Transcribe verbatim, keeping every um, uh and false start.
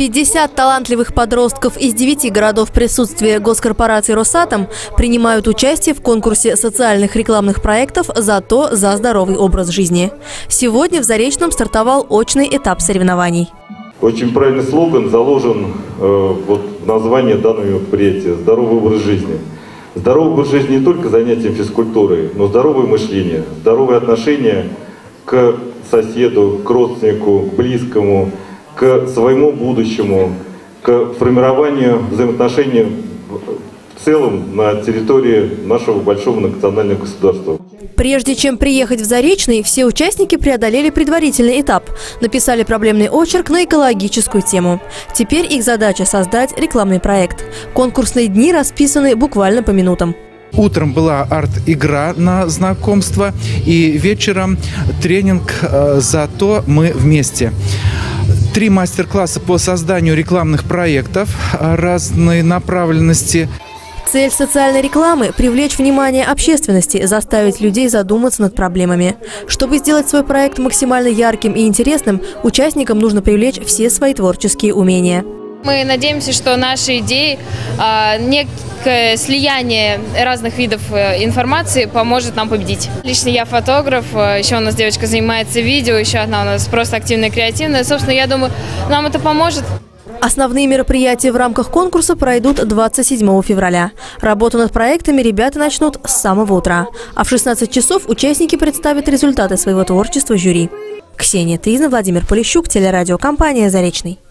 пятьдесят талантливых подростков из девяти городов присутствия госкорпорации «Росатом» принимают участие в конкурсе социальных рекламных проектов «Зато за здоровый образ жизни». Сегодня в Заречном стартовал очный этап соревнований. Очень правильный слоган заложен э, вот, в названии данного мероприятия «Здоровый образ жизни». Здоровый образ жизни не только занятием физкультурой, но здоровое мышление, здоровое отношение к соседу, к родственнику, к близкому, к своему будущему, к формированию взаимоотношений в целом на территории нашего большого национального государства. Прежде чем приехать в Заречный, все участники преодолели предварительный этап. Написали проблемный очерк на экологическую тему. Теперь их задача – создать рекламный проект. Конкурсные дни расписаны буквально по минутам. Утром была арт-игра на знакомство и вечером тренинг «Зато мы вместе». Три мастер-класса по созданию рекламных проектов разной направленности. Цель социальной рекламы – привлечь внимание общественности, заставить людей задуматься над проблемами. Чтобы сделать свой проект максимально ярким и интересным, участникам нужно привлечь все свои творческие умения. Мы надеемся, что наши идеи, некое слияние разных видов информации поможет нам победить. Лично я фотограф, еще у нас девочка занимается видео, еще одна у нас просто активная, креативная. Собственно, я думаю, нам это поможет. Основные мероприятия в рамках конкурса пройдут двадцать седьмого февраля. Работу над проектами ребята начнут с самого утра. А в шестнадцать часов участники представят результаты своего творчества жюри. Ксения Тызна, Владимир Полищук, телерадиокомпания «Заречный».